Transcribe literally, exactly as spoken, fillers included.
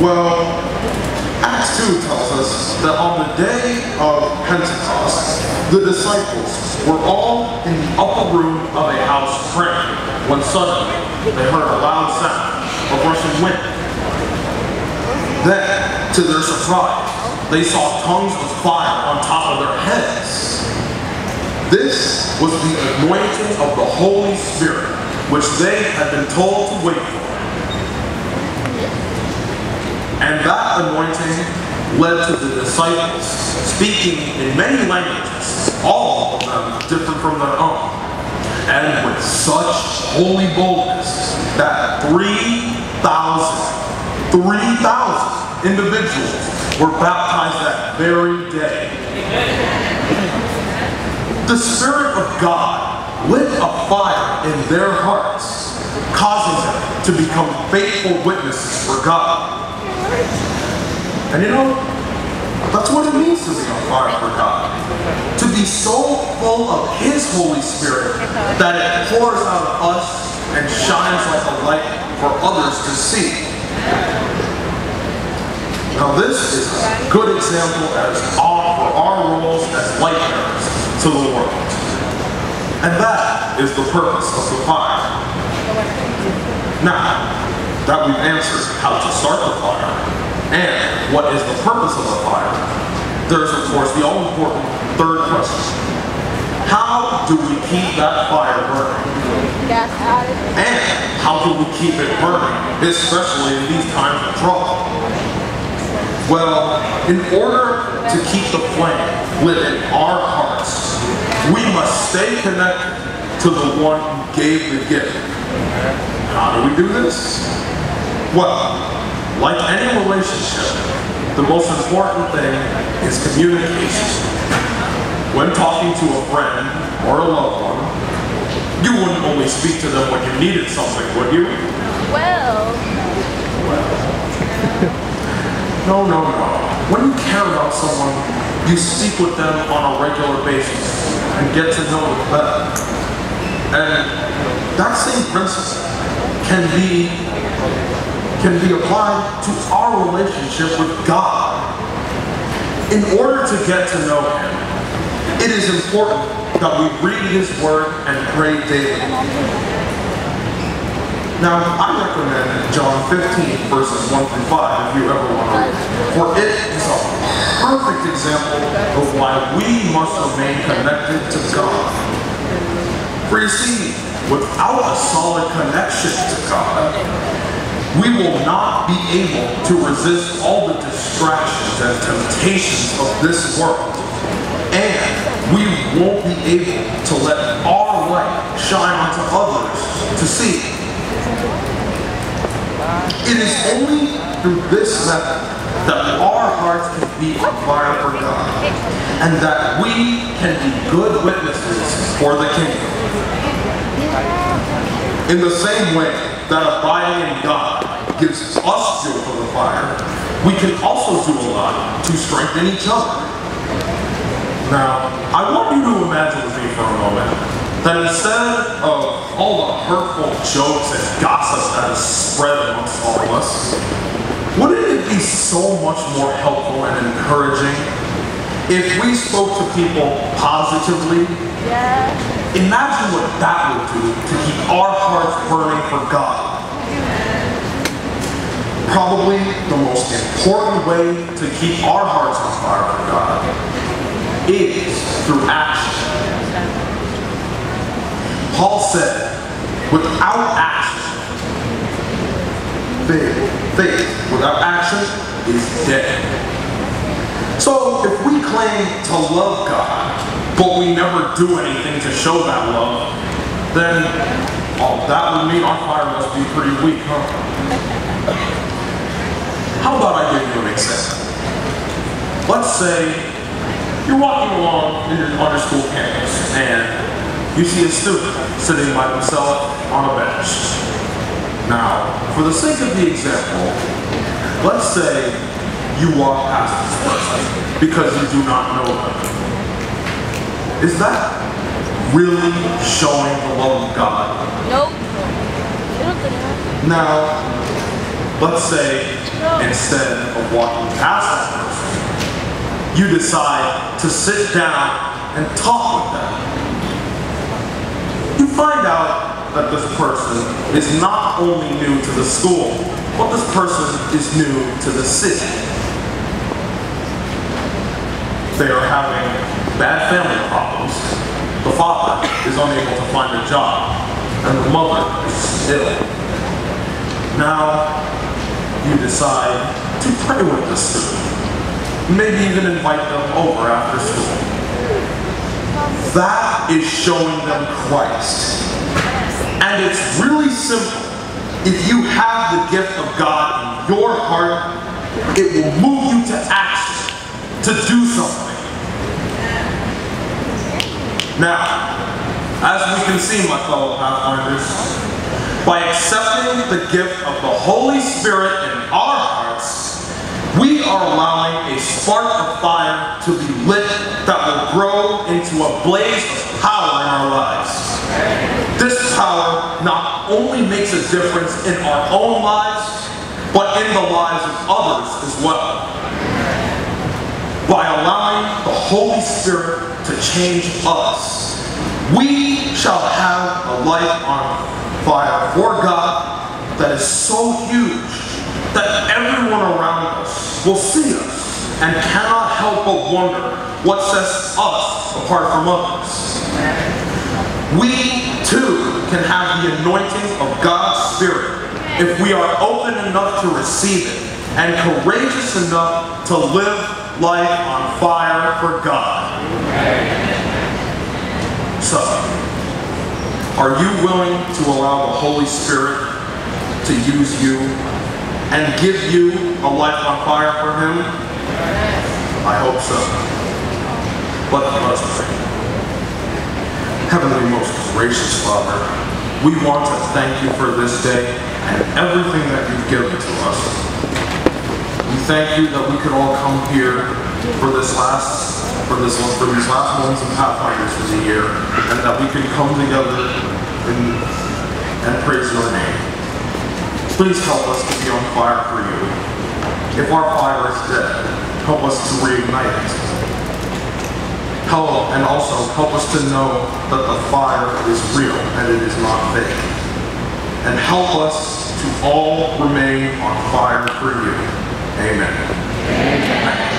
Well, Acts two tells us that on the day of Pentecost, the disciples were all in the upper room of a house praying, when suddenly they heard a loud sound of rushing wind. Then, to their surprise, they saw tongues of fire on top of their heads. This was the anointing of the Holy Spirit, which they had been told to wait for. And that anointing led to the disciples speaking in many languages, all of them different from their own, and with such holy boldness that three thousand, three thousand individuals were baptized that very day. The Spirit of God lit a fire in their hearts, causing them to become faithful witnesses for God. And you know, that's what it means to be on fire for God. To be so full of His Holy Spirit that it pours out of us and shines like a light for others to see. Now this is a good example as our, for our roles as light bearers to the world. And that is the purpose of the fire. Now, that we've answered how to start the fire and what is the purpose of the fire, there's of course the all-important third question. How do we keep that fire burning? And how do we keep it burning, especially in these times of trouble? Well, in order to keep the flame lit in our hearts, we must stay connected to the one who gave the gift. How do we do this? Well, like any relationship, the most important thing is communication. When talking to a friend or a loved one, you wouldn't only speak to them when you needed something, would you? Well... Well... No, no, no. When you care about someone, you speak with them on a regular basis and get to know them better. And that same principle can be can be applied to our relationship with God. In order to get to know Him, it is important that we read His Word and pray daily. Now, I recommend John fifteen, verses one through five, if you ever want to read, for it is a perfect example of why we must remain connected to God. For you see, without a solid connection to God, we will not be able to resist all the distractions and temptations of this world. And we won't be able to let our light shine onto others to see. It is only through this method that our hearts can be on fire for God, and that we can be good witnesses for the kingdom. In the same way that abiding in God gives us fuel for the fire, we can also do a lot to strengthen each other. Now, I want you to imagine with me for a moment that instead of all the hurtful jokes and gossip that is spread amongst all of us, wouldn't it be so much more helpful and encouraging if we spoke to people positively? Yeah. Imagine what that would do to keep our hearts burning for God. Probably the most important way to keep our hearts on fire for God is through action. Paul said, without action, faith, faith without action is dead. So if we claim to love God, but we never do anything to show that love, then oh, that would mean our fire must be pretty weak, huh? How about I give you an example? Let's say you're walking along in your under school campus and you see a student sitting by himself on a bench. Now, for the sake of the example, let's say you walk past this person because you do not know them. Is that really showing the love of God? Nope. Now, let's say instead of walking past that person, you decide to sit down and talk with them. You find out that this person is not only new to the school, but this person is new to the city. They are having bad family problems. The father is unable to find a job, and the mother is ill. Now, you decide to pray with the student. Maybe even invite them over after school. That is showing them Christ. And it's really simple. If you have the gift of God in your heart, it will move you to action, to do something. Now, as we can see, my fellow Pathfinders, by accepting the gift of the Holy Spirit in our hearts, we are allowing a spark of fire to be lit that will grow into a blaze of power in our lives. This power not only makes a difference in our own lives, but in the lives of others as well. By allowing the Holy Spirit to change us, we shall have a life on fire for God that is so huge that everyone around us will see us and cannot help but wonder what sets us apart from others. We too can have the anointing of God's Spirit if we are open enough to receive it and courageous enough to live life on fire for God. So, are you willing to allow the Holy Spirit to use you and give you a life on fire for Him? I hope so. Let us pray. Heavenly, most gracious Father, we want to thank you for this day and everything that you've given to us. We thank you that we could all come here for this last, for this one, for these last moments of Pathfinders for the year, and that we can come together and, and praise your name. Please help us to be on fire for you. If our fire is dead, help us to reignite it. Help, and also help us to know that the fire is real and it is not fake. And help us to all remain on fire for you. Amen. Amen.